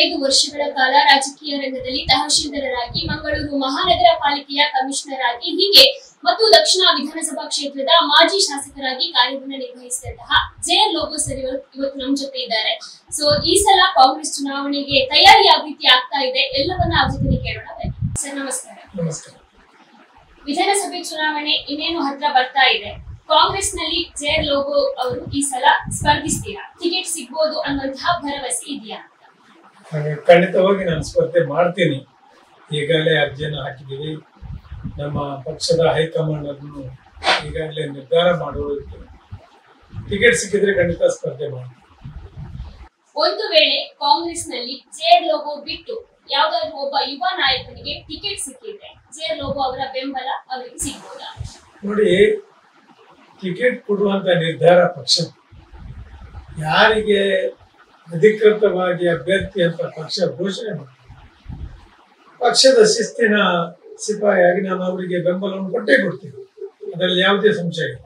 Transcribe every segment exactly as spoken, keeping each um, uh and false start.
ಮೂವತ್ತೈದು ವರ್ಷಗಳ ಕಾಲ ರಾಜಕೀಯ ರಂಗದಲ್ಲಿ ತಹಶೀಲ್ದಾರರಾಗಿ, ಮಂಗಳೂರು ಮಹಾನಗರ ಪಾಲಿಕೆಯ ಕಮಿಷನರ್ ಆಗಿ, ಹೀಗೆ ಮತ್ತು ದಕ್ಷಿಣ ವಿಧಾನಸಭಾ ಕ್ಷೇತ್ರದ ಮಾಜಿ ಶಾಸಕರಾಗಿ ಕಾರ್ಯವನ್ನು ನಿರ್ವಹಿಸಿದಂತಹ ಜೆ ಆರ್ ಲೋಬೋ ಸರ್ ಇವತ್ತು ನಮ್ಮ ಜೊತೆ ಇದ್ದಾರೆ. ಸೊ ಈ ಸಲ ಕಾಂಗ್ರೆಸ್ ಚುನಾವಣೆಗೆ ತಯಾರಿ ಯಾವ ರೀತಿ ಆಗ್ತಾ ಇದೆ ಎಲ್ಲವನ್ನ ಅವ್ರ ಜೊತೆ ಕೇಳೋಣ. ಸರ್ ನಮಸ್ಕಾರ. ನಮಸ್ಕಾರ. ವಿಧಾನಸಭೆ ಚುನಾವಣೆ ಇನ್ನೇನು ಹತ್ರ ಬರ್ತಾ ಇದೆ. ಕಾಂಗ್ರೆಸ್ ನಲ್ಲಿ ಜೆ ಆರ್ ಲೋಬೋ ಅವರು ಈ ಸಲ ಸ್ಪರ್ಧಿಸ್ತೀರಾ? ಟಿಕೆಟ್ ಸಿಗಬಹುದು ಅನ್ನುವಂತಹ ಭರವಸೆ ಇದೆಯಾ? ಖಂಡಿತವಾಗಿ ನಾನು ಸ್ಪರ್ಧೆ ಮಾಡ್ತೀನಿ. ಈಗಾಗಲೇ ಅರ್ಜಿಯನ್ನು ಹಾಕಿದ್ದೀವಿ. ನಮ್ಮ ಪಕ್ಷದ ಹೈಕಮಾಂಡ್ ಅನ್ನು ಈಗಾಗಲೇ ನಿರ್ಧಾರ ಮಾಡುವುದಕ್ಕೆ ಟಿಕೆಟ್ ಸಿಕ್ಕಿದ್ರೆ ಖಂಡಿತ ಸ್ಪರ್ಧೆ ಮಾಡ್ತೀನಿ. ಒಂದು ವೇಳೆ ಕಾಂಗ್ರೆಸ್ ನಲ್ಲಿ ಜೆ ಆರ್ ಲೋಬೋ ಬಿಟ್ಟು ಯಾವ್ದಾದ್ರು ಒಬ್ಬ ಯುವ ನಾಯಕನಿಗೆ ಟಿಕೆಟ್ ಸಿಕ್ಕಿದ್ರೆ ಜೆ ಆರ್ ಲೋಬೋ ಅವರ ಬೆಂಬಲ ಅವರಿಗೆ ಸಿಗ್ಬೋದಾ? ನೋಡಿ, ಟಿಕೆಟ್ ಕೊಡುವಂತ ನಿರ್ಧಾರ ಪಕ್ಷ ಯಾರಿಗೆ ಅಧಿಕೃತವಾಗಿ ಅಭ್ಯರ್ಥಿ ಅಂತ ಪಕ್ಷ ಘೋಷಣೆ ಮಾಡ್ತಾರೆ. ಪಕ್ಷದ ಶಿಸ್ತಿನ ಸಿಪಾಯಿಯಾಗಿ ನಾನು ಅವರಿಗೆ ಬೆಂಬಲವನ್ನು ಕೊಟ್ಟೇ ಕೊಡ್ತೀನಿ. ಅದರಲ್ಲಿ ಯಾವುದೇ ಸಂಶಯ ಇಲ್ಲ.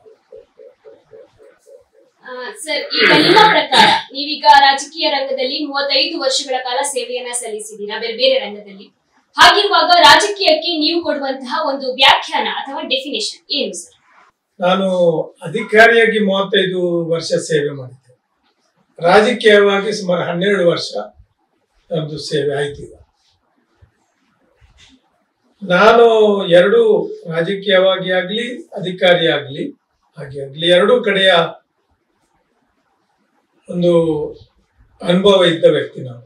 ಸರ್, ಈಗ ನಿಮ್ಮ ಪ್ರಕಾರ ನೀವೀಗ ರಾಜಕೀಯ ರಂಗದಲ್ಲಿ ಮೂವತ್ತೈದು ವರ್ಷಗಳ ಕಾಲ ಸೇವೆಯನ್ನ ಸಲ್ಲಿಸಿದ್ದೀರಾ ಬೇರೆ ಬೇರೆ ರಂಗದಲ್ಲಿ. ಹಾಗಿರುವಾಗ ರಾಜಕೀಯಕ್ಕೆ ನೀವು ಕೊಡುವಂತಹ ಒಂದು ವ್ಯಾಖ್ಯಾನ ಅಥವಾ ಡೆಫಿನೇಷನ್ ಏನು ಸರ್? ನಾನು ಅಧಿಕಾರಿಯಾಗಿ ಮೂವತ್ತೈದು ವರ್ಷ ಸೇವೆ ಮಾಡಿದ್ದೆ. ರಾಜಕೀಯವಾಗಿ ಸುಮಾರು ಹನ್ನೆರಡು ವರ್ಷ ನಮ್ದು ಸೇವೆ ಆಯ್ತು. ಈಗ ನಾನು ಎರಡು ರಾಜಕೀಯವಾಗಿ ಆಗ್ಲಿ ಅಧಿಕಾರಿ ಆಗ್ಲಿ ಹಾಗೆ ಆಗ್ಲಿ ಎರಡೂ ಕಡೆಯ ಒಂದು ಅನುಭವ ಇದ್ದ ವ್ಯಕ್ತಿ. ನಾನು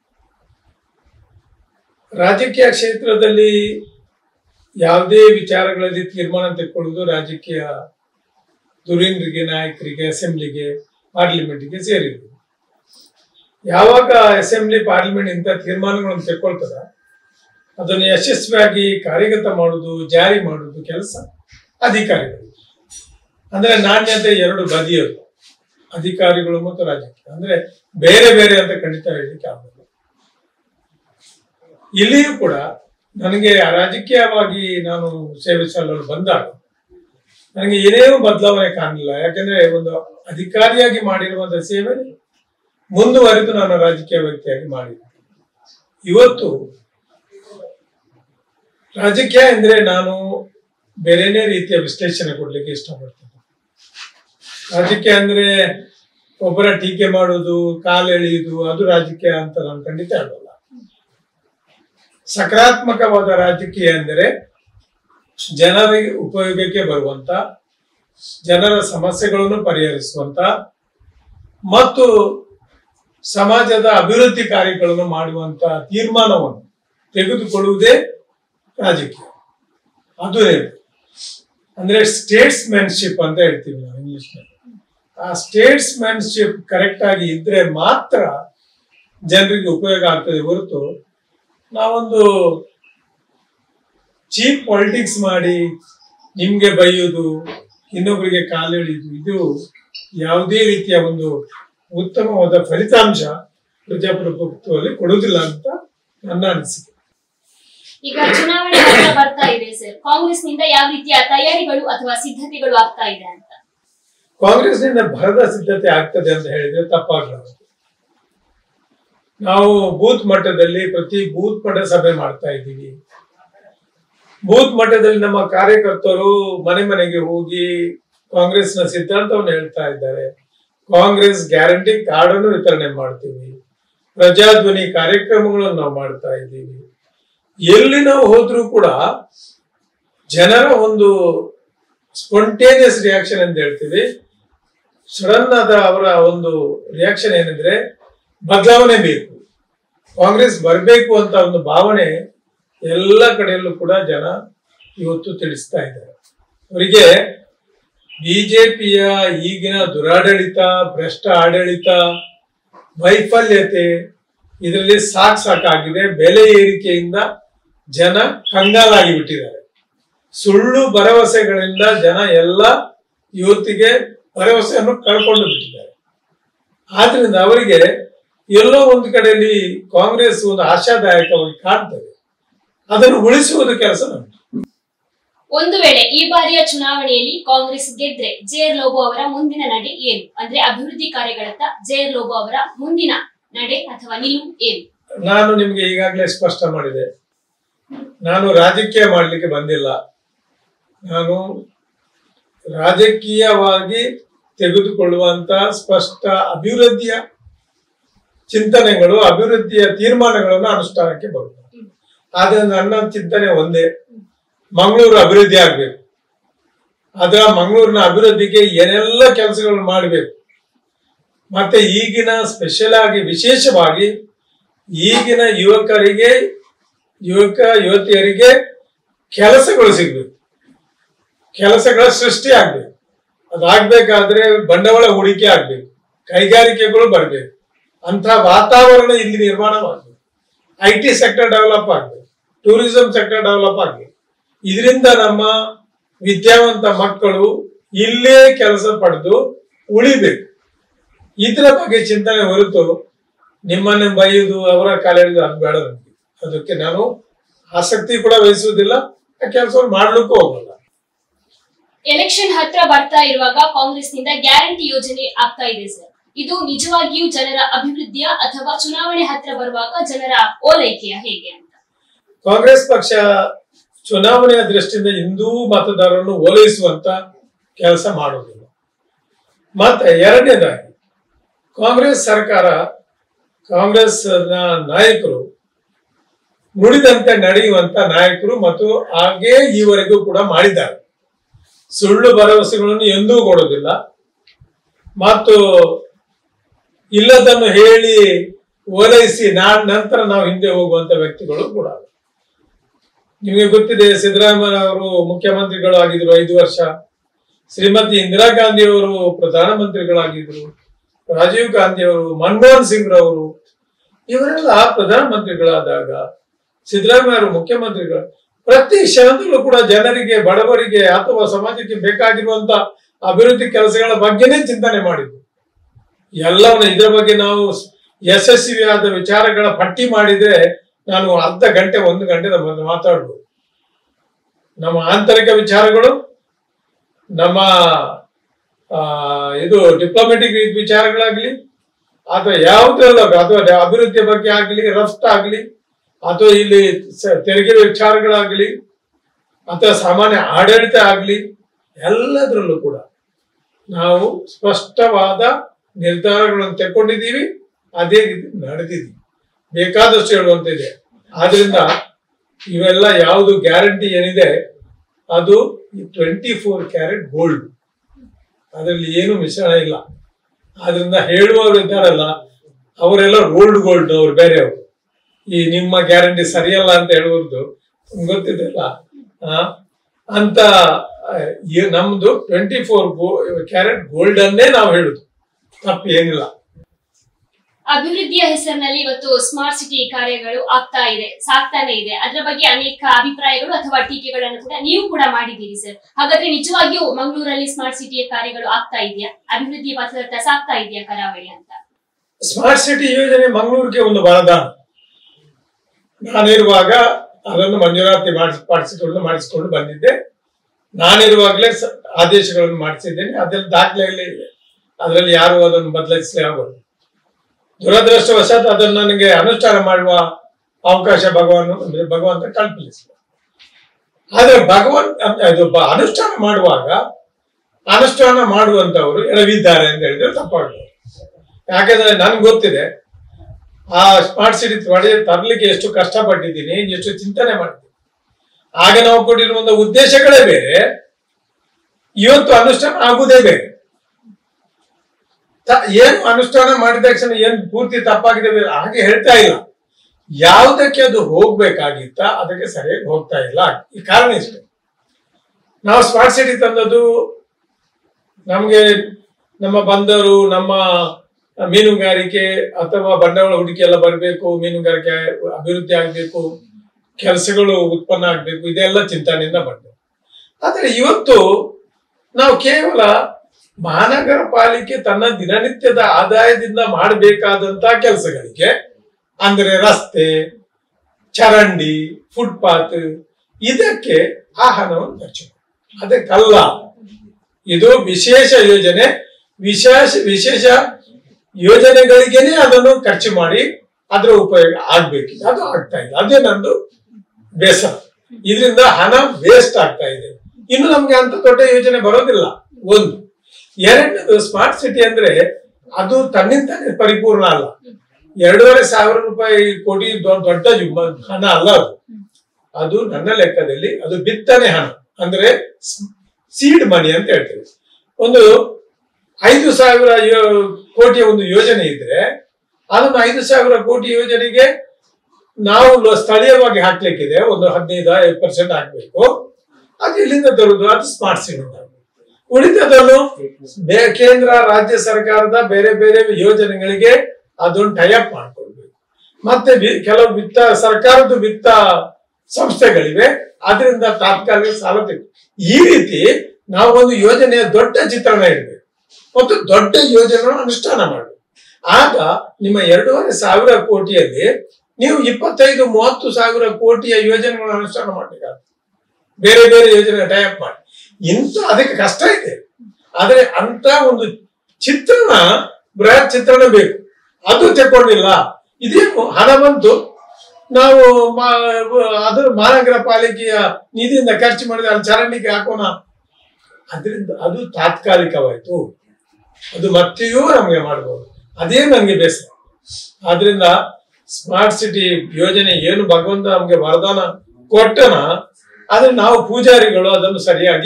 ರಾಜಕೀಯ ಕ್ಷೇತ್ರದಲ್ಲಿ ಯಾವುದೇ ವಿಚಾರಗಳಲ್ಲಿ ತೀರ್ಮಾನ ತೆಗೆದುಕೊಳ್ಳುವುದು ರಾಜಕೀಯ ಧುರೀಣರಿಗೆ, ನಾಯಕರಿಗೆ, ಅಸೆಂಬ್ಲಿಗೆ, ಪಾರ್ಲಿಮೆಂಟ್ಗೆ ಸೇರಿದ್ರು. ಯಾವಾಗ ಅಸೆಂಬ್ಲಿ ಪಾರ್ಲಿಮೆಂಟ್ ಇಂಥ ತೀರ್ಮಾನಗಳನ್ನು ತೆಗೆದುಕೊಳ್ತದ ಅದನ್ನು ಯಶಸ್ವಿಯಾಗಿ ಕಾರ್ಯಗತ ಮಾಡುವುದು, ಜಾರಿ ಮಾಡುವುದು ಕೆಲಸ ಅಧಿಕಾರಿಗಳು. ಅಂದ್ರೆ ನಾಣ್ಯತೆ ಎರಡು ಬದಿಯರು, ಅಧಿಕಾರಿಗಳು ಮತ್ತು ರಾಜಕೀಯ. ಅಂದ್ರೆ ಬೇರೆ ಬೇರೆ ಅಂತ ಖಂಡಿತ ಹೇಳಲಿಕ್ಕೆ ಆಗೋದು. ಇಲ್ಲಿಯೂ ಕೂಡ ನನಗೆ ರಾಜಕೀಯವಾಗಿ ನಾನು ಸೇವೆ ಸಲ್ಲಲು ಬಂದಾಗ ನನಗೆ ಏನೇನೂ ಬದಲಾವಣೆ ಕಾಣಲಿಲ್ಲ. ಯಾಕಂದ್ರೆ ಒಂದು ಅಧಿಕಾರಿಯಾಗಿ ಮಾಡಿರುವಂತಹ ಸೇವೆ ಮುಂದುವರೆದು ನಾನು ರಾಜಕೀಯ ವ್ಯಕ್ತಿಯಾಗಿ ಮಾಡಿದ್ದೆ. ಇವತ್ತು ರಾಜಕೀಯ ಅಂದ್ರೆ ನಾನು ಬೇರೆನೇ ರೀತಿಯ ವಿಶ್ಲೇಷಣೆ ಕೊಡ್ಲಿಕ್ಕೆ ಇಷ್ಟಪಡ್ತೇನೆ. ರಾಜಕೀಯ ಅಂದ್ರೆ ಒಬ್ಬರ ಟೀಕೆ ಮಾಡುವುದು, ಕಾಲೆಳೆಯುವುದು, ಅದು ರಾಜಕೀಯ ಅಂತ ನಾನು ಖಂಡಿತ ಹೇಳಲ್ಲ. ಸಕಾರಾತ್ಮಕವಾದ ರಾಜಕೀಯ ಅಂದರೆ ಜನರಿಗೆ ಉಪಯೋಗಕ್ಕೆ ಬರುವಂತ, ಜನರ ಸಮಸ್ಯೆಗಳನ್ನು ಪರಿಹರಿಸುವಂತ ಮತ್ತು ಸಮಾಜದ ಅಭಿವೃದ್ಧಿ ಕಾರ್ಯಗಳನ್ನು ಮಾಡುವಂತ ತೀರ್ಮಾನವನ್ನು ತೆಗೆದುಕೊಳ್ಳುವುದೇ ರಾಜಕೀಯ. ಅದು ಅಂದ್ರೆ ಸ್ಟೇಟ್ಸ್ ಮ್ಯಾನ್ಶಿಪ್ ಅಂತ ಹೇಳ್ತೀವಿ ನಾವು ಇಂಗ್ಲಿಷ್ ನಲ್ಲಿ. ಆ ಸ್ಟೇಟ್ಸ್ ಮ್ಯಾನ್ಶಿಪ್ ಕರೆಕ್ಟ್ ಆಗಿ ಇದ್ರೆ ಮಾತ್ರ ಜನರಿಗೆ ಉಪಯೋಗ ಆಗ್ತದೆ ಹೊರತು ನಾವೊಂದು ಚೀಪ್ ಪಾಲಿಟಿಕ್ಸ್ ಮಾಡಿ ನಿಮ್ಗೆ ಬೈಯೋದು, ಇನ್ನೊಬ್ಬರಿಗೆ ಕಾಲೆಳೆಯುವುದು, ಇದು ಯಾವುದೇ ರೀತಿಯ ಒಂದು ಉತ್ತಮವಾದ ಫಲಿತಾಂಶ ಪ್ರಜಾಪ್ರಭುತ್ವದಲ್ಲಿ ಕೊಡುವುದಿಲ್ಲ ಅಂತ ನನ್ನ ಅನಿಸಿಕೆ. ಈಗ ಚುನಾವಣೆ ಬರ್ತಾ ಇದೆ ಸರ್, ಕಾಂಗ್ರೆಸ್ ನಿಂದ ಯಾವ ರೀತಿಯ ತಯಾರಿಗಳು ಅಥವಾ ಸಿದ್ಧತೆಗಳು ಆಗ್ತಾ ಇದೆ ಅಂತ? ಕಾಂಗ್ರೆಸ್ ನಿಂದ ಭರದ ಸಿದ್ಧತೆ ಆಗ್ತದೆ ಅಂತ ಹೇಳಿದ್ರೆ ತಪ್ಪಾಗಲಾರದು. ನಾವು ಬೂತ್ ಮಟ್ಟದಲ್ಲಿ ಪ್ರತಿ ಬೂತ್ ಮಟ್ಟ ಸಭೆ ಮಾಡ್ತಾ ಇದ್ದೀವಿ. ಬೂತ್ ಮಟ್ಟದಲ್ಲಿ ನಮ್ಮ ಕಾರ್ಯಕರ್ತರು ಮನೆ ಮನೆಗೆ ಹೋಗಿ ಕಾಂಗ್ರೆಸ್ನ ಸಿದ್ಧಾಂತವನ್ನು ಹೇಳ್ತಾ ಇದ್ದಾರೆ. ಕಾಂಗ್ರೆಸ್ ಗ್ಯಾರಂಟಿ ಕಾರ್ಡ್ ಅನ್ನು ವಿತರಣೆ ಮಾಡ್ತೀವಿ. ಪ್ರಜಾಧ್ವನಿ ಕಾರ್ಯಕ್ರಮಗಳನ್ನು ನಾವು ಮಾಡ್ತಾ ಇದ್ದೀವಿ. ಎಲ್ಲಿ ನಾವು ಹೋದ್ರೂ ಕೂಡ ಜನರ ಒಂದು ಸ್ಪಾಂಟೇನಿಯಸ್ ರಿಯಾಕ್ಷನ್ ಅಂತ ಹೇಳ್ತೀವಿ. ಸಡನ್ ಆದ ಅವರ ಒಂದು ರಿಯಾಕ್ಷನ್ ಏನಿದ್ರೆ ಬದಲಾವಣೆ ಬೇಕು, ಕಾಂಗ್ರೆಸ್ ಬರಬೇಕು ಅಂತ ಒಂದು ಭಾವನೆ ಎಲ್ಲ ಕಡೆಯಲ್ಲೂ ಕೂಡ ಜನ ಇವತ್ತು ತಿಳಿಸ್ತಾ ಇದ್ದಾರೆ. ಅವರಿಗೆ ಬಿಜೆಪಿಯ ಈಗಿನ ದುರಾಡಳಿತ, ಭ್ರಷ್ಟ ಆಡಳಿತ, ವೈಫಲ್ಯತೆ ಇದರಲ್ಲಿ ಸಾಕ್ ಸಾಕಾಗಿದೆ. ಬೆಲೆ ಏರಿಕೆಯಿಂದ ಜನ ಕಂಗಾಲಾಗಿ ಬಿಟ್ಟಿದ್ದಾರೆ. ಸುಳ್ಳು ಭರವಸೆಗಳಿಂದ ಜನ ಎಲ್ಲ ಇವತ್ತಿಗೆ ಭರವಸೆಯನ್ನು ಕಳ್ಕೊಂಡು ಬಿಟ್ಟಿದ್ದಾರೆ. ಆದ್ರಿಂದ ಅವರಿಗೆ ಎಲ್ಲೋ ಒಂದು ಕಡೆಯಲ್ಲಿ ಕಾಂಗ್ರೆಸ್ ಒಂದು ಆಶಾದಾಯಕವಾಗಿ ಕಾಣ್ತದೆ. ಅದನ್ನು ಉಳಿಸುವುದು ಕೆಲಸ ನಮ್ದು. ಒಂದು ವೇಳೆ ಈ ಬಾರಿಯ ಚುನಾವಣೆಯಲ್ಲಿ ಕಾಂಗ್ರೆಸ್ ಗೆದ್ರೆ ಜೆ ಆರ್ ಲೋಬೋ ಅವರ ಮುಂದಿನ ನಡೆ ಏನು? ಅಂದ್ರೆ ಅಭಿವೃದ್ಧಿ ಕಾರ್ಯಗಳತ್ತ ಜೆ ಆರ್ ಲೋಬೋ ಅವರ ಮುಂದಿನ ನಡೆ ಅಥವಾ ನಿಲುವು ಏನು? ನಾನು ನಿಮ್ಗೆ ಈಗಾಗಲೇ ಸ್ಪಷ್ಟ ಮಾಡಿದೆ, ನಾನು ರಾಜಕೀಯ ಮಾಡಲಿಕ್ಕೆ ಬಂದಿಲ್ಲ. ನಾನು ರಾಜಕೀಯವಾಗಿ ತೆಗೆದುಕೊಳ್ಳುವಂತ ಸ್ಪಷ್ಟ ಅಭಿವೃದ್ಧಿಯ ಚಿಂತನೆಗಳು, ಅಭಿವೃದ್ಧಿಯ ತೀರ್ಮಾನಗಳನ್ನು ಅನುಷ್ಠಾನಕ್ಕೆ ಬರುತ್ತವೆ. ಆದ್ರೆ ನನ್ನ ಚಿಂತನೆ ಒಂದೇ, ಮಂಗಳೂರು ಅಭಿವೃದ್ಧಿ ಆಗ್ಬೇಕು. ಅದ ಮಂಗಳೂರಿನ ಅಭಿವೃದ್ಧಿಗೆ ಏನೆಲ್ಲ ಕೆಲಸಗಳನ್ನು ಮಾಡಬೇಕು. ಮತ್ತೆ ಈಗಿನ ಸ್ಪೆಷಲ್ ಆಗಿ ವಿಶೇಷವಾಗಿ ಈಗಿನ ಯುವಕರಿಗೆ ಯುವಕ ಯುವತಿಯರಿಗೆ ಕೆಲಸಗಳು ಸಿಗ್ಬೇಕು, ಕೆಲಸಗಳ ಸೃಷ್ಟಿ ಆಗ್ಬೇಕು. ಅದಾಗಬೇಕಾದ್ರೆ ಬಂಡವಾಳ ಹೂಡಿಕೆ ಆಗ್ಬೇಕು, ಕೈಗಾರಿಕೆಗಳು ಬರಬೇಕು, ಅಂತ ವಾತಾವರಣ ಇಲ್ಲಿ ನಿರ್ಮಾಣವಾಗಬೇಕು. ಐ ಟಿ ಸೆಕ್ಟರ್ ಡೆವಲಪ್ ಆಗ್ಬೇಕು, ಟೂರಿಸಂ ಸೆಕ್ಟರ್ ಡೆವಲಪ್ ಆಗ್ಬೇಕು. ಇದರಿಂದ ನಮ್ಮ ವಿದ್ಯಾವಂತ ಮಕ್ಕಳು ಇಲ್ಲೇ ಕೆಲಸ ಪಡೆದು ಉಳಿಬೇಕು. ಇದರ ಬಗ್ಗೆ ಚಿಂತನೆ ಹೊರತು ನಿಮ್ಮನ್ನು ಬೈಯುವುದು, ಅವರ ಕಾಲಿಡುವುದು ಅದು ಬೇಡ ನನಗೆ. ಅದಕ್ಕೆ ನಾನು ಆಸಕ್ತಿ ಕೂಡ ವಹಿಸುವುದಿಲ್ಲ, ಆ ಕೆಲಸವನ್ನು ಮಾಡ್ಲಿಕ್ಕೂ ಹೋಗಲ್ಲ. ಎಲೆಕ್ಷನ್ ಹತ್ರ ಬರ್ತಾ ಇರುವಾಗ ಕಾಂಗ್ರೆಸ್ನಿಂದ ಗ್ಯಾರಂಟಿ ಯೋಜನೆ ಆಗ್ತಾ ಇದೆ ಸರ್. ಇದು ನಿಜವಾಗಿಯೂ ಜನರ ಅಭಿವೃದ್ಧಿಯ ಅಥವಾ ಚುನಾವಣೆ ಹತ್ರ ಬರುವಾಗ ಜನರ ಓಲೈಕೆಯ ಹೇಗೆ ಅಂತ? ಕಾಂಗ್ರೆಸ್ ಪಕ್ಷ ಚುನಾವಣೆಯ ದೃಷ್ಟಿಯಿಂದ ಹಿಂದೂ ಮತದಾರರನ್ನು ಓಲೈಸುವಂತ ಕೆಲಸ ಮಾಡುವುದಿಲ್ಲ. ಮತ್ತೆ ಎರಡನೇದಾಗಿ ಕಾಂಗ್ರೆಸ್ ಸರ್ಕಾರ, ಕಾಂಗ್ರೆಸ್ ನಾಯಕರು ನುಡಿದಂತೆ ನಡೆಯುವಂತ ನಾಯಕರು ಮತ್ತು ಹಾಗೇ ಈವರೆಗೂ ಕೂಡ ಮಾಡಿದ್ದಾರೆ. ಸುಳ್ಳು ಭರವಸೆಗಳನ್ನು ಎಂದೂ ಕೊಡುವುದಿಲ್ಲ ಮತ್ತು ಇಲ್ಲದನ್ನು ಹೇಳಿ ಓಲೈಸಿ ನಾ ನಂತರ ನಾವು ಹಿಂದೆ ಹೋಗುವಂತ ವ್ಯಕ್ತಿಗಳು ಕೂಡ. ನಿಮಗೆ ಗೊತ್ತಿದೆ, ಸಿದ್ದರಾಮಯ್ಯ ಅವರು ಮುಖ್ಯಮಂತ್ರಿಗಳು ಆಗಿದ್ರು ಐದು ವರ್ಷ, ಶ್ರೀಮತಿ ಇಂದಿರಾ ಗಾಂಧಿ ಅವರು ಪ್ರಧಾನಮಂತ್ರಿಗಳಾಗಿದ್ರು, ರಾಜೀವ್ ಗಾಂಧಿ ಅವರು, ಮನಮೋಹನ್ ಸಿಂಗ್ ರವರು ಇವರೆಲ್ಲ ಪ್ರಧಾನಮಂತ್ರಿಗಳಾದಾಗ ಸಿದ್ದರಾಮಯ್ಯ ಅವರು ಮುಖ್ಯಮಂತ್ರಿಗಳು ಪ್ರತಿ ಕ್ಷಣದಲ್ಲೂ ಕೂಡ ಜನರಿಗೆ, ಬಡವರಿಗೆ ಅಥವಾ ಸಮಾಜಕ್ಕೆ ಬೇಕಾಗಿರುವಂತ ಅಭಿವೃದ್ಧಿ ಕೆಲಸಗಳ ಬಗ್ಗೆನೇ ಚಿಂತನೆ ಮಾಡಿದ್ರು. ಎಲ್ಲವನ್ನ ಇದರ ಬಗ್ಗೆ ನಾವು ಯಶಸ್ವಿಯಾದ ವಿಚಾರಗಳ ಪಟ್ಟಿ ಮಾಡಿದ್ರೆ ನಾನು ಅರ್ಧ ಗಂಟೆ ಒಂದು ಗಂಟೆ ನಮ್ಮ ಮಾತಾಡ್ಬೋದು. ನಮ್ಮ ಆಂತರಿಕ ವಿಚಾರಗಳು, ನಮ್ಮ ಆ ಇದು ಡಿಪ್ಲೊಮೆಟಿಕ್ ವಿಚಾರಗಳಾಗ್ಲಿ ಅಥವಾ ಯಾವುದ್ರಲ್ಲ, ಅಥವಾ ಅಭಿವೃದ್ಧಿಯ ಬಗ್ಗೆ ಆಗ್ಲಿ, ರಫ್ತು ಆಗ್ಲಿ, ಅಥವಾ ಇಲ್ಲಿ ತೆರಿಗೆ ವಿಚಾರಗಳಾಗ್ಲಿ, ಅಥವಾ ಸಾಮಾನ್ಯ ಆಡಳಿತ ಆಗ್ಲಿ, ಎಲ್ಲದರಲ್ಲೂ ಕೂಡ ನಾವು ಸ್ಪಷ್ಟವಾದ ನಿರ್ಧಾರಗಳನ್ನು ತೆಕ್ಕೊಂಡಿದ್ದೀವಿ, ಅದೇ ರೀತಿ ನಡೆದಿದ್ದೀವಿ. ಬೇಕಾದಷ್ಟು ಹೇಳುವಂತಿದೆ. ಆದ್ರಿಂದ ಇವೆಲ್ಲ ಯಾವುದು ಗ್ಯಾರಂಟಿ ಏನಿದೆ ಅದು ಟ್ವೆಂಟಿ ಫೋರ್ ಕ್ಯಾರೆಟ್ ಗೋಲ್ಡ್, ಅದರಲ್ಲಿ ಏನು ಮಿಶ್ರಣ ಇಲ್ಲ. ಆದ್ರಿಂದ ಹೇಳುವವರು ಇದ್ದಾರಲ್ಲ ಅವರೆಲ್ಲ ರೋಲ್ಡ್ ಗೋಲ್ಡ್, ಅವ್ರು ಬೇರೆಯವರು. ಈ ನಿಮ್ಮ ಗ್ಯಾರಂಟಿ ಸರಿಯಲ್ಲ ಅಂತ ಹೇಳುವುದು ಗೊತ್ತಿದೆಲ್ಲ ಅಂತ. ನಮ್ದು ಟ್ವೆಂಟಿ ಫೋರ್ ಕ್ಯಾರೆಟ್ ಗೋಲ್ಡ್ ಅನ್ನೇ ನಾವು ಹೇಳುದು, ತಪ್ಪು ಏನಿಲ್ಲ. ಅಭಿವೃದ್ಧಿಯ ಹೆಸರಿನಲ್ಲಿ ಇವತ್ತು ಸ್ಮಾರ್ಟ್ ಸಿಟಿ ಕಾರ್ಯಗಳು ಆಗ್ತಾ ಇದೆ, ಸಾಕ್ತಾನೆ ಇದೆ. ಅದರ ಬಗ್ಗೆ ಅನೇಕ ಅಭಿಪ್ರಾಯಗಳು ಅಥವಾ ಟೀಕೆಗಳನ್ನು ಕೂಡ ನೀವು ಕೂಡ ಮಾಡಿದ್ದೀರಿ ಸರ್. ಹಾಗಾದ್ರೆ ನಿಜವಾಗಿಯೂ ಮಂಗಳೂರಲ್ಲಿ ಸ್ಮಾರ್ಟ್ ಸಿಟಿಯ ಕಾರ್ಯಗಳು ಆಗ್ತಾ ಇದೆಯಾ? ಅಭಿವೃದ್ಧಿ ಪಥದತ್ತ ಸಾಕ್ತಾ ಇದೆಯಾ ಕರಾವಳಿ ಅಂತ? ಸ್ಮಾರ್ಟ್ ಸಿಟಿ ಯೋಜನೆ ಮಂಗಳೂರಿಗೆ ಒಂದು ವರದಾನ. ನಾನಿರುವಾಗ ಅದನ್ನು ಮಂಜೂರಾತಿ ಮಾಡಿಸ್ ಮಾಡಿಸಿಕೊಂಡು ಮಾಡಿಸಿಕೊಂಡು ಬಂದಿದ್ದೆ. ನಾನಿರುವಾಗಲೇ ಆದೇಶಗಳನ್ನು ಮಾಡಿಸಿದ್ದೇನೆ. ಅದರಲ್ಲಿ ದಾಖಲೆಗಳೇ ಇದೆ, ಅದರಲ್ಲಿ ಯಾರು ಅದನ್ನು ಬದಲಾಯಿಸಲೇ ಆಗೋದು. ದುರದೃಷ್ಟವಶಾತ್ ಅದನ್ನು ನನಗೆ ಅನುಷ್ಠಾನ ಮಾಡುವ ಅವಕಾಶ ಭಗವಾನ್ ಭಗವಂತ ಕಲ್ಪಿಸಿದ. ಆದ್ರೆ ಭಗವಂತ ಇದು ಅನುಷ್ಠಾನ ಮಾಡುವಾಗ ಅನುಷ್ಠಾನ ಮಾಡುವಂತವರು ಎಡವಿದ್ದಾರೆ ಅಂತ ಹೇಳಿದ್ರೆ ತಪ್ಪಾಗ್ತದೆ. ಯಾಕೆಂದ್ರೆ ನನ್ಗೆ ಗೊತ್ತಿದೆ ಆ ಸ್ಮಾರ್ಟ್ ಸಿಟಿ ತರಲಿಕ್ಕೆ ಎಷ್ಟು ಕಷ್ಟಪಟ್ಟಿದ್ದೀನಿ, ಎಷ್ಟು ಚಿಂತನೆ ಮಾಡಿದ್ದೀನಿ. ಆಗ ನಾವು ಕೊಟ್ಟಿರುವಂತ ಉದ್ದೇಶಗಳೇ ಬೇರೆ, ಇವತ್ತು ಅನುಷ್ಠಾನ ಆಗುವುದೇ ಬೇರೆ. ಏನು ಅನುಷ್ಠಾನ ಮಾಡಿದ ತಕ್ಷಣ ಏನ್ ಪೂರ್ತಿ ತಪ್ಪಾಗಿದೆ ಹಾಗೆ ಹೇಳ್ತಾ ಇಲ್ಲ. ಯಾವುದಕ್ಕೆ ಅದು ಹೋಗ್ಬೇಕಾಗಿತ್ತ ಅದಕ್ಕೆ ಸರಿಯಾಗಿ ಹೋಗ್ತಾ ಇಲ್ಲ. ಈ ಕಾರಣ ಇಷ್ಟೇ. ನಾವು ಸ್ಮಾರ್ಟ್ ಸಿಟಿ ತಂದದ್ದು ನಮ್ಗೆ ನಮ್ಮ ಬಂದರು, ನಮ್ಮ ಮೀನುಗಾರಿಕೆ ಅಥವಾ ಬಂಡವಾಳ ಹೂಡಿಕೆ ಎಲ್ಲ ಬರಬೇಕು, ಮೀನುಗಾರಿಕೆ ಅಭಿವೃದ್ಧಿ ಆಗ್ಬೇಕು, ಕೆಲಸಗಳು ಉತ್ಪನ್ನ ಆಗ್ಬೇಕು, ಇದೆಲ್ಲ ಚಿಂತನೆಯಿಂದ ಬಂದವು. ಆದ್ರೆ ಇವತ್ತು ನಾವು ಕೇವಲ ಮಹಾನಗರ ಪಾಲಿಕೆ ತನ್ನ ದಿನನಿತ್ಯದ ಆದಾಯದಿಂದ ಮಾಡಬೇಕಾದಂತ ಕೆಲಸಗಳಿಗೆ, ಅಂದ್ರೆ ರಸ್ತೆ, ಚರಂಡಿ, ಫುಟ್ಪಾತ್, ಇದಕ್ಕೆ ಆ ಹಣವನ್ನು ಖರ್ಚು ಮಾಡಿ. ಅದಕ್ಕಲ್ಲ, ಇದು ವಿಶೇಷ ಯೋಜನೆ. ವಿಶೇಷ ವಿಶೇಷ ಯೋಜನೆಗಳಿಗೇನೆ ಅದನ್ನು ಖರ್ಚು ಮಾಡಿ ಅದರ ಉಪಯೋಗ ಆಗ್ಬೇಕಿದೆ, ಅದು ಆಗ್ತಾ ಇಲ್ಲ. ಅದೇ ನಂದು ಬೇಸರ. ಇದರಿಂದ ಹಣ ವೇಸ್ಟ್ ಆಗ್ತಾ ಇದೆ. ಇನ್ನು ನಮ್ಗೆ ಅಂತ ದೊಡ್ಡ ಯೋಜನೆ ಬರೋದಿಲ್ಲ. ಒಂದು. ಎರಡನೇದು, ಸ್ಮಾರ್ಟ್ ಸಿಟಿ ಅಂದ್ರೆ ಅದು ತನ್ನಿಂತಾನೆ ಪರಿಪೂರ್ಣ ಅಲ್ಲ. ಎರಡೂವರೆ ಸಾವಿರ ರೂಪಾಯಿ ಕೋಟಿ ದೊಡ್ಡ ಹಣ ಅಲ್ಲ ಅದು. ಅದು ನನ್ನ ಲೆಕ್ಕದಲ್ಲಿ ಅದು ಬಿತ್ತನೆ ಹಣ, ಅಂದ್ರೆ ಸೀಡ್ ಮನಿ ಅಂತ ಹೇಳ್ತೇವೆ. ಒಂದು ಐದು ಸಾವಿರ ಕೋಟಿಯ ಒಂದು ಯೋಜನೆ ಇದ್ರೆ ಅದನ್ನು ಐದು ಸಾವಿರ ಕೋಟಿ ಯೋಜನೆಗೆ ನಾವು ಸ್ಥಳೀಯವಾಗಿ ಹಾಕ್ಲಿಕ್ಕಿದೆ, ಒಂದು ಹದಿನೈದು ಐದು ಪರ್ಸೆಂಟ್ ಹಾಕ್ಬೇಕು. ಅದು ಎಲ್ಲಿಂದ ತರುವುದು? ಅದು ಸ್ಮಾರ್ಟ್ ಸಿಟಿ. ಉಳಿದದನ್ನು ಕೇಂದ್ರ ರಾಜ್ಯ ಸರ್ಕಾರದ ಬೇರೆ ಬೇರೆ ಯೋಜನೆಗಳಿಗೆ ಅದನ್ನು ಟೈಅಪ್ ಮಾಡ್ಕೊಳ್ಬೇಕು. ಮತ್ತೆ ಕೆಲವು ವಿತ್ತ ಸರ್ಕಾರದ ವಿತ್ತ ಸಂಸ್ಥೆಗಳಿವೆ, ಅದರಿಂದ ತಾತ್ಕಾಲಿಕ ಸಾಲ ತೆಗೆದು ಈ ರೀತಿ ನಾವು ಒಂದು ಯೋಜನೆಯ ದೊಡ್ಡ ಚಿತ್ರಣ ಇಡಬೇಕು ಮತ್ತು ದೊಡ್ಡ ಯೋಜನೆ ಅನುಷ್ಠಾನ ಮಾಡಬೇಕು. ಆಗ ನಿಮ್ಮ ಎರಡೂವರೆ ಸಾವಿರ ಕೋಟಿಯಲ್ಲಿ ನೀವು ಇಪ್ಪತ್ತೈದು ಮೂವತ್ತು ಸಾವಿರ ಕೋಟಿಯ ಯೋಜನೆಗಳನ್ನು ಅನುಷ್ಠಾನ ಮಾಡಬೇಕಾಗ್ತದೆ. ಬೇರೆ ಬೇರೆ ಯೋಜನೆ ಟೈಅಪ್ ಮಾಡಿ ಇಂಥ ಅದಕ್ಕೆ ಕಷ್ಟ ಇದೆ. ಆದ್ರೆ ಅಂತ ಒಂದು ಚಿತ್ರಣ, ಬೃಹತ್ ಚಿತ್ರಣ ಬೇಕು. ಅದು ತಗೊಂಡಿಲ್ಲ. ಇದೇನು ಹಣ ಬಂತು, ನಾವು ಅದ್ರ ಮಹಾನಗರ ಪಾಲಿಕೆಯ ನಿಧಿಯಿಂದ ಖರ್ಚು ಮಾಡಿದ್ರೆ ಅಲ್ಲಿ ಚರಂಡಿಗೆ ಹಾಕೋಣ. ಅದರಿಂದ ಅದು ತಾತ್ಕಾಲಿಕವಾಯ್ತು. ಅದು ಮತ್ತೆಯೂ ನಮ್ಗೆ ಮಾಡಬಹುದು. ಅದೇ ನಮ್ಗೆ ಬೇಸರ. ಆದ್ರಿಂದ ಸ್ಮಾರ್ಟ್ ಸಿಟಿ ಯೋಜನೆ ಏನು ಭಗವಂತ ನಮ್ಗೆ ವರದಾನ ಕೊಟ್ಟನ, ಆದ್ರೆ ನಾವು ಪೂಜಾರಿಗಳು ಅದನ್ನು ಸರಿಯಾಗಿ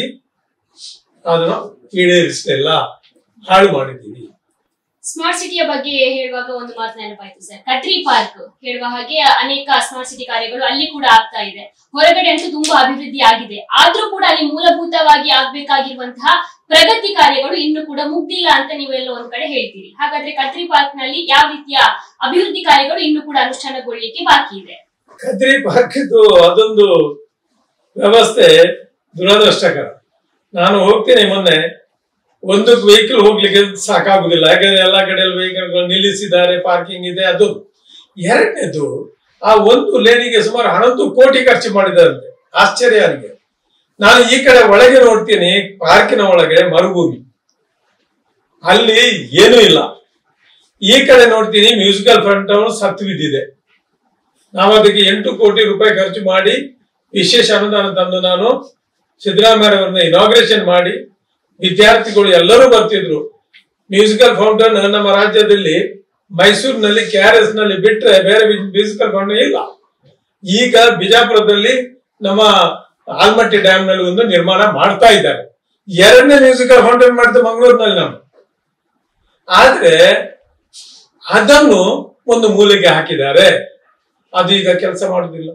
ಅದನ್ನು ಈಡೇರಿಸಲಿಲ್ಲ, ಹಾಳು ಮಾಡಿದ್ದೀವಿ. ಸ್ಮಾರ್ಟ್ ಸಿಟಿಯ ಬಗ್ಗೆ ಹೇಳುವಾಗ ಒಂದು ಮಾತು ನೆನಪಾಯ್ತು ಸರ್. ಕದ್ರಿ ಪಾರ್ಕ್ ಹೇಳುವ ಹಾಗೆ ಅನೇಕ ಸ್ಮಾರ್ಟ್ ಸಿಟಿ ಕಾರ್ಯಗಳು ಅಲ್ಲಿ ಕೂಡ ಆಗ್ತಾ ಇದೆ. ಹೊರಗಡೆ ಅಂತೂ ತುಂಬಾ ಅಭಿವೃದ್ಧಿ ಆಗಿದೆ, ಆದ್ರೂ ಕೂಡ ಅಲ್ಲಿ ಮೂಲಭೂತವಾಗಿ ಆಗ್ಬೇಕಾಗಿರುವಂತಹ ಪ್ರಗತಿ ಕಾರ್ಯಗಳು ಇನ್ನು ಕೂಡ ಮುಗ್ದಿಲ್ಲ ಅಂತ ನೀವೆಲ್ಲ ಒಂದ್ ಕಡೆ ಹೇಳ್ತೀರಿ. ಹಾಗಾದ್ರೆ ಕದ್ರಿ ಪಾರ್ಕ್ ನಲ್ಲಿ ಯಾವ ರೀತಿಯ ಅಭಿವೃದ್ಧಿ ಕಾರ್ಯಗಳು ಇನ್ನು ಕೂಡ ಅನುಷ್ಠಾನಗೊಳ್ಳಿಕ್ಕೆ ಬಾಕಿ ಇದೆ? ಕದ್ರಿ ಪಾರ್ಕ್ ಅದೊಂದು ವ್ಯವಸ್ಥೆ ದುರದೃಷ್ಟಕರ. ನಾನು ಹೋಗ್ತೇನೆ, ಮೊನ್ನೆ ಒಂದು ವೆಹಿಕಲ್ ಹೋಗ್ಲಿಕ್ಕೆ ಸಾಕಾಗುದಿಲ್ಲ, ಯಾಕಂದ್ರೆ ಎಲ್ಲಾ ಕಡೆಯಲ್ಲಿ ವೆಹಿಕಲ್ ನಿಲ್ಲಿಸಿದ್ದಾರೆ, ಪಾರ್ಕಿಂಗ್ ಇದೆ. ಅದು ಎರಡನೇದು, ಆ ಒಂದು ಲೇನಿಗೆ ಸುಮಾರು ಹನ್ನೊಂದು ಕೋಟಿ ಖರ್ಚು ಮಾಡಿದಾರಂತೆ. ಆಶ್ಚರ್ಯ ನನಗೆ. ನಾನು ಈ ಕಡೆ ಒಳಗೆ ನೋಡ್ತೀನಿ, ಪಾರ್ಕಿನ ಒಳಗೆ ಮರುಭೂಮಿ, ಅಲ್ಲಿ ಏನೂ ಇಲ್ಲ. ಈ ಕಡೆ ನೋಡ್ತೀನಿ ಮ್ಯೂಸಿಕಲ್ ಫ್ರಂಟ್ ಸತ್ತು ಬಿದ್ದಿದೆ. ನಾವು ಅದಕ್ಕೆ ಎಂಟು ಕೋಟಿ ರೂಪಾಯಿ ಖರ್ಚು ಮಾಡಿ ವಿಶೇಷ ಅನುದಾನ ತಂದು ನಾನು ಸಿದ್ದರಾಮಯ್ಯ ಅವರನ್ನ ಇನಾಗ್ರೇಷನ್ ಮಾಡಿ ವಿದ್ಯಾರ್ಥಿಗಳು ಎಲ್ಲರೂ ಬರ್ತಿದ್ರು. ಮ್ಯೂಸಿಕಲ್ ಫೌಂಟೇನ್ ನಮ್ಮ ರಾಜ್ಯದಲ್ಲಿ ಮೈಸೂರಿನಲ್ಲಿ ಕೆ ಆರ್ ಎಸ್ ನಲ್ಲಿ ಬಿಟ್ರೆ ಬೇರೆ ಮ್ಯೂಸಿಕಲ್ ಫೌಂಟೇನ್ ಇಲ್ಲ. ಈಗ ಬಿಜಾಪುರದಲ್ಲಿ ನಮ್ಮ ಆಲ್ಮಟ್ಟಿ ಡ್ಯಾಮ್ ನಲ್ಲಿ ಒಂದು ನಿರ್ಮಾಣ ಮಾಡ್ತಾ ಇದ್ದಾರೆ. ಎರಡನೇ ಮ್ಯೂಸಿಕಲ್ ಫೌಂಟೇನ್ ಮಾಡಿದ್ದು ಮಂಗಳೂರಿನಲ್ಲಿ ನಾವು. ಆದ್ರೆ ಅದನ್ನು ಒಂದು ಮೂಲೆಗೆ ಹಾಕಿದ್ದಾರೆ, ಅದು ಈಗ ಕೆಲಸ ಮಾಡುದಿಲ್ಲ.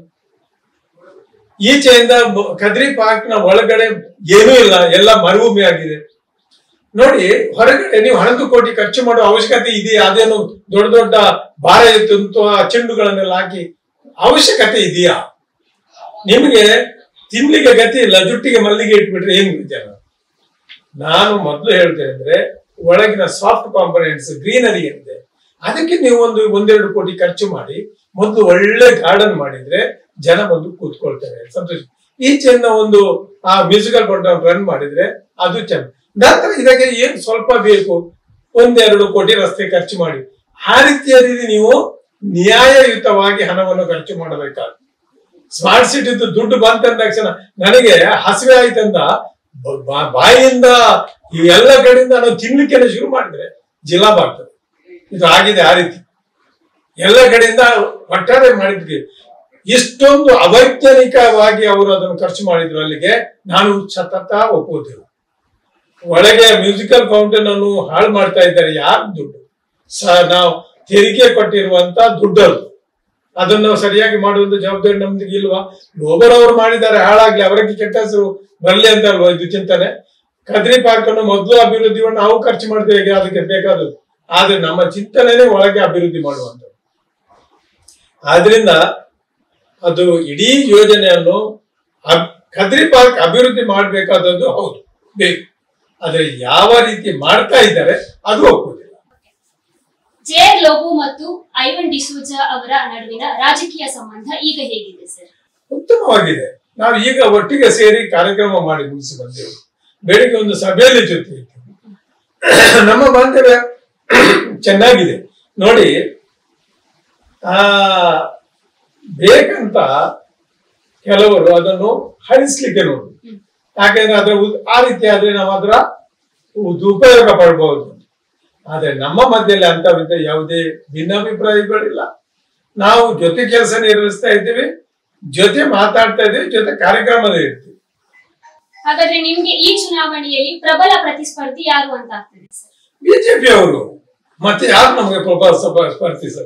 ಈಚೆಯಿಂದ ಕದ್ರಿ ಪಾರ್ಕ್ ನ ಒಳಗಡೆ ಏನೂ ಇಲ್ಲ, ಎಲ್ಲ ಮರುಭೂಮಿ ಆಗಿದೆ. ನೋಡಿ, ಹೊರಗಡೆ ನೀವು ಹನ್ನೊಂದು ಕೋಟಿ ಖರ್ಚು ಮಾಡುವ ಅವಶ್ಯಕತೆ ಇದೆಯಾ? ಅದೇನು ದೊಡ್ಡ ದೊಡ್ಡ ಭಾರ ಎತ್ತುವ ಚೆಂಡುಗಳನ್ನೆಲ್ಲ ಹಾಕಿ ಅವಶ್ಯಕತೆ ಇದೆಯಾ? ನಿಮಗೆ ತಿನ್ಲಿಕ್ಕೆ ಗತಿ ಇಲ್ಲ, ಜುಟ್ಟಿಗೆ ಮಲ್ಲಿಗೆ ಇಟ್ಬಿಟ್ರೆ ಏನ್ ವಿಚಾರ? ನಾನು ಮೊದಲು ಹೇಳ್ತೇನೆ ಅಂದ್ರೆ ಒಳಗಿನ ಸಾಫ್ಟ್ ಕಾಂಪೊನೆಂಟ್ಸ್ ಗ್ರೀನರಿ ಏನಿದೆ ಅದಕ್ಕೆ ನೀವು ಒಂದು ಒಂದೆರಡು ಕೋಟಿ ಖರ್ಚು ಮಾಡಿ ಮೊದಲು ಒಳ್ಳೆ ಗಾರ್ಡನ್ ಮಾಡಿದ್ರೆ ಜನ ಬಂದು ಕೂತ್ಕೊಳ್ತಾರೆ, ಸಂತೋಷ. ಈಚೆಯಿಂದ ಒಂದು ಆ ಮ್ಯೂಸಿಕಲ್ ಫೌಂಟೇನ್ ರನ್ ಮಾಡಿದ್ರೆ ಅದು ಚೆನ್ನ. ನಂತರ ಇದಕ್ಕೆ ಏನ್ ಸ್ವಲ್ಪ ಬೇಕು, ಒಂದೆರಡು ಕೋಟಿ ರಸ್ತೆ ಖರ್ಚು ಮಾಡಿ. ಆ ರೀತಿಯ ರೀತಿ ನೀವು ನ್ಯಾಯಯುತವಾಗಿ ಹಣವನ್ನು ಖರ್ಚು ಮಾಡಬೇಕಾಗುತ್ತೆ. ಸ್ಮಾರ್ಟ್ ಸಿಟಿದು ದುಡ್ಡು ಬಂತಂದ ತಕ್ಷಣ ನನಗೆ ಹಸಿವೆ ಆಯ್ತಂದ ಬಾಯಿಯಿಂದ ಇವೆಲ್ಲ ಕಡೆಯಿಂದ ನಾವು ತಿನ್ಲಿಕ್ಕೆ ಶುರು ಮಾಡಿದ್ರೆ ಜಿಲಾಬ್ ಆಗ್ತದೆ. ಇದು ಆಗಿದೆ ಆ ರೀತಿ ಎಲ್ಲ ಕಡೆಯಿಂದ ಒಟ್ಟಾರೆ ಮಾಡಿದ್ವಿ. ಇಷ್ಟೊಂದು ಅವೈಜ್ಞಾನಿಕವಾಗಿ ಅವರು ಅದನ್ನು ಖರ್ಚು ಮಾಡಿದ್ರು, ಅಲ್ಲಿಗೆ ನಾನು ಸತತ ಒಪ್ಪುವುದಿಲ್ಲ. ಒಳಗೆ ಮ್ಯೂಸಿಕಲ್ ಫೌಂಟೇನ್ ಅನ್ನು ಹಾಳು ಮಾಡ್ತಾ ಇದ್ದಾರೆ. ಯಾರು ದುಡ್ಡು? ಸ ನಾವು ತೆರಿಗೆ ಕೊಟ್ಟಿರುವಂತ ದುಡ್ಡದು, ಅದನ್ನು ಸರಿಯಾಗಿ ಮಾಡುವಂತ ಜವಾಬ್ದಾರಿ ನಮ್ದು ಇಲ್ವಾ? ಲೋಬರ್ ಅವರು ಮಾಡಿದ್ದಾರೆ, ಹಾಳಾಗ್ಲಿ, ಅವರಿಗೆ ಕೆಟ್ಟ ಹೆಸರು ಬರ್ಲಿ ಅಂತ ಅಲ್ವಾ ಇದು ಚಿಂತನೆ. ಕದ್ರಿ ಪಾರ್ಕ್ ಅನ್ನು ಮೊದಲು ಅಭಿವೃದ್ಧಿಯನ್ನು ನಾವು ಖರ್ಚು ಮಾಡ್ತೇವೆ, ಅದಕ್ಕೆ ಬೇಕಾದದ್ದು. ಆದ್ರೆ ನಮ್ಮ ಚಿಂತನೆನೇ ಒಳಗೆ ಅಭಿವೃದ್ಧಿ ಮಾಡುವಂಥದ್ದು. ಆದ್ರಿಂದ ಅದು ಇಡೀ ಯೋಜನೆಯನ್ನು ಕದ್ರಿ ಪಾರ್ಕ್ ಅಭಿವೃದ್ಧಿ ಮಾಡಬೇಕಾದದ್ದು ಹೌದು, ಬೇಕು. ಆದ್ರೆ ಯಾವ ರೀತಿ ಮಾಡ್ತಾ ಇದ್ದಾರೆ ಅದು ಒಪ್ಪುವುದಿಲ್ಲ. ಜೇರ್ ಲೋಬೋ ಮತ್ತು ಐವನ್ ಡಿಸೋಜಾ ಅವರ ನಡುವಿನ ರಾಜಕೀಯ ಸಂಬಂಧ ಈಗ ಹೇಗಿದೆ ಸರ್? ಉತ್ತಮವಾಗಿದೆ. ನಾವು ಈಗ ಒಟ್ಟಿಗೆ ಸೇರಿ ಕಾರ್ಯಕ್ರಮ ಮಾಡಿ ಮುಗಿಸಿ ಬಂದೆವು. ಬೆಳಿಗ್ಗೆ ಒಂದು ಸಭೆಯಲ್ಲಿ ಜೊತೆ ನಮ್ಮ ಬಾಂಧವ್ಯ ಚೆನ್ನಾಗಿದೆ. ನೋಡಿ, ಆ ಬೇಕಂತ ಕೆಲವರು ಅದನ್ನು ಹರಿಸ್ಲಿಕ್ಕೆ ನೋಡು. ಯಾಕೆಂದ್ರೆ ಅದ್ರ ಆ ರೀತಿ ಆದ್ರೆ ನಾವು ಅದರ ಉಪಯೋಗ ಪಡ್ಬಹುದು. ಆದ್ರೆ ನಮ್ಮ ಮಧ್ಯದಲ್ಲಿ ಅಂತವಿದ್ದ ಯಾವುದೇ ಭಿನ್ನಾಭಿಪ್ರಾಯಗಳಿಲ್ಲ. ನಾವು ಜೊತೆ ಕೆಲಸ ನಿರ್ವಹಿಸ್ತಾ ಇದ್ದೀವಿ, ಜೊತೆ ಮಾತಾಡ್ತಾ ಇದ್ದೀವಿ, ಜೊತೆ ಕಾರ್ಯಕ್ರಮದ ಇರ್ತೀವಿ. ಹಾಗಾದ್ರೆ ನಿಮ್ಗೆ ಈ ಚುನಾವಣೆಯಲ್ಲಿ ಪ್ರಬಲ ಪ್ರತಿಸ್ಪರ್ಧಿ ಯಾರು ಅಂತ ಆಗ್ತದೆ ಸರ್? ಬಿಜೆಪಿ ಅವರು. ಮತ್ತೆ ಯಾರು ನಮಗೆ ಪ್ರಬಲ ಸ್ಪರ್ಧಿ ಸರ್?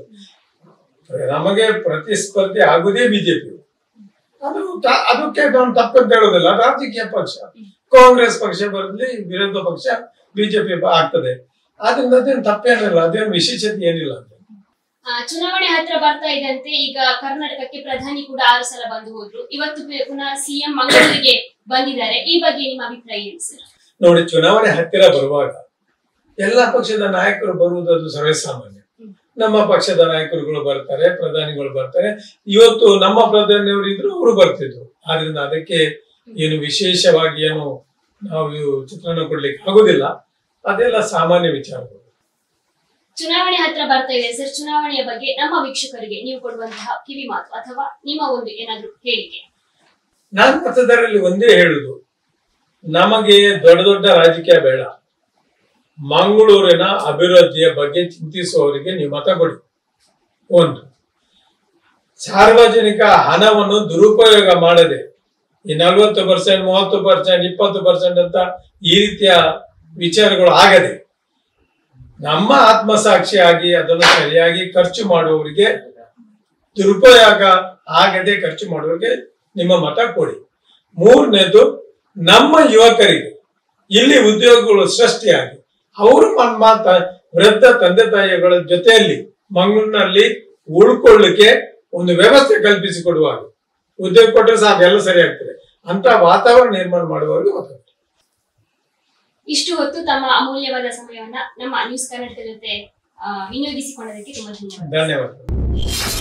ನಮಗೆ ಪ್ರತಿಸ್ಪರ್ಧಿ ಆಗುದೇ ಬಿಜೆಪಿ. ಅದು ಅದಕ್ಕೆ ನಾನು ತಪ್ಪಂತ ಹೇಳೋದಿಲ್ಲ. ರಾಜಕೀಯ ಪಕ್ಷ ಕಾಂಗ್ರೆಸ್ ಪಕ್ಷ ಬರಲಿ, ವಿರೋಧ ಪಕ್ಷ ಬಿಜೆಪಿ ಆಗ್ತದೆ. ಆದ್ರಿಂದ ಅದೇನು ತಪ್ಪೇನಿಲ್ಲ, ಅದೇನು ವಿಶೇಷತೆ ಏನಿಲ್ಲ ಅಂತ. ಚುನಾವಣೆ ಹತ್ರ ಬರ್ತಾ ಇದ್ದಂತೆ ಈಗ ಕರ್ನಾಟಕಕ್ಕೆ ಪ್ರಧಾನಿ ಕೂಡ ಆರು ಸಲ ಬಂದು ಹೋದ್ರು. ಇವತ್ತು ಪುನಃ ಸಿಎಂ ಮಂಗಳೂರಿಗೆ ಬಂದಿದ್ದಾರೆ. ಈ ಬಗ್ಗೆ ನಿಮ್ಮ ಅಭಿಪ್ರಾಯ ಏನು ಸರ್? ನೋಡಿ, ಚುನಾವಣೆ ಹತ್ತಿರ ಬರುವಾಗ ಎಲ್ಲಾ ಪಕ್ಷದ ನಾಯಕರು ಬರುವುದದು ಸರ್ವೇಸಾಮಾನ್ಯ. ನಮ್ಮ ಪಕ್ಷದ ನಾಯಕರುಗಳು ಬರ್ತಾರೆ, ಪ್ರಧಾನಿಗಳು ಬರ್ತಾರೆ. ಇವತ್ತು ನಮ್ಮ ಪ್ರಧಾನಿಯವರು ಇದ್ರು, ಅವರು ಬರ್ತಿದ್ರು. ಆದ್ರಿಂದ ಅದಕ್ಕೆ ಏನು ವಿಶೇಷವಾಗಿ ಏನು ನಾವು ಚಿತ್ರಣ ಕೊಡ್ಲಿಕ್ಕೆ ಆಗುದಿಲ್ಲ. ಅದೆಲ್ಲ ಸಾಮಾನ್ಯ ವಿಚಾರಗಳು. ಚುನಾವಣೆ ಹತ್ರ ಬರ್ತಾ ಇದೆ ಸರ್. ಚುನಾವಣೆಯ ಬಗ್ಗೆ ನಮ್ಮ ವೀಕ್ಷಕರಿಗೆ ನೀವು ಕೊಡುವಂತಹ ಕಿವಿ ಮಾತು ಅಥವಾ ನಿಮ್ಮ ಒಂದು ಏನಾದ್ರು ಹೇಳಿಕೆ? ನಾನು ಮತದಾರರಲ್ಲಿ ಒಂದೇ ಹೇಳುದು, ನಮಗೆ ದೊಡ್ಡ ದೊಡ್ಡ ರಾಜಕೀಯ ಬೇಡ. ಮಂಗಳೂರಿನ ಅಭಿವೃದ್ಧಿಯ ಬಗ್ಗೆ ಚಿಂತಿಸುವವರಿಗೆ ನೀವು ಮತ ಕೊಡಿ. ಒಂದು, ಸಾರ್ವಜನಿಕ ಹಣವನ್ನು ದುರುಪಯೋಗ ಮಾಡದೆ ಈ ನಲ್ವತ್ತು ಪರ್ಸೆಂಟ್ ಮೂವತ್ತು ಪರ್ಸೆಂಟ್ ಇಪ್ಪತ್ತು ಪರ್ಸೆಂಟ್ ಅಂತ ಈ ರೀತಿಯ ವಿಚಾರಗಳು ಆಗದೆ ನಮ್ಮ ಆತ್ಮಸಾಕ್ಷಿಯಾಗಿ ಅದನ್ನು ಸರಿಯಾಗಿ ಖರ್ಚು ಮಾಡುವವರಿಗೆ, ದುರುಪಯೋಗ ಆಗದೆ ಖರ್ಚು ಮಾಡುವವರಿಗೆ ನಿಮ್ಮ ಮತ ಕೊಡಿ. ಮೂರನೇದು, ನಮ್ಮ ಯುವಕರಿಗೆ ಇಲ್ಲಿ ಉದ್ಯೋಗಗಳು ಸೃಷ್ಟಿಯಾಗಿ ಅವರು ನಮ್ಮ ವೃದ್ಧ ತಂದೆ ತಾಯಿಗಳ ಜೊತೆಯಲ್ಲಿ ಮಂಗಳೂರಿನಲ್ಲಿ ಉಳ್ಕೊಳ್ಳಿಕ್ಕೆ ಒಂದು ವ್ಯವಸ್ಥೆ ಕಲ್ಪಿಸಿಕೊಡುವಾಗ ಉದ್ಯೋಗ ಕೊಟ್ಟರೆ ಸಾಕು, ಎಲ್ಲ ಸರಿ ಆಗ್ತದೆ ಅಂತ ವಾತಾವರಣ ನಿರ್ಮಾಣ ಮಾಡುವವರಿಗೆ ಮತ. ಇಷ್ಟು ಹೊತ್ತು ತಮ್ಮ ಅಮೂಲ್ಯವಾದ ಸಮಯವನ್ನ ನಮ್ಮ ನ್ಯೂಸ್ ಕರ್ನಾಟಕ ಜೊತೆ ವಿನಿಯೋಗಿಸಿಕೊಂಡದಕ್ಕೆ ತುಂಬಾ ಧನ್ಯವಾದ. ಧನ್ಯವಾದ.